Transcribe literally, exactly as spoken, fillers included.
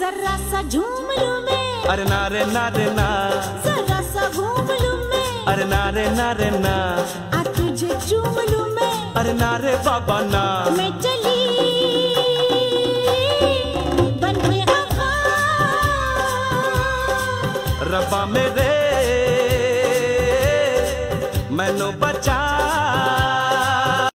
जरा सा झूम लूं मैं, अरे ना रे ना रे ना, जरा सा घूम लूं मैं, अरे ना रे ना रे ना, आ तुझे चूम लूं मैं, अरे ना रे बाबा ना। मैं चली बन के आका, रब्बा मेरे मैनू बचा।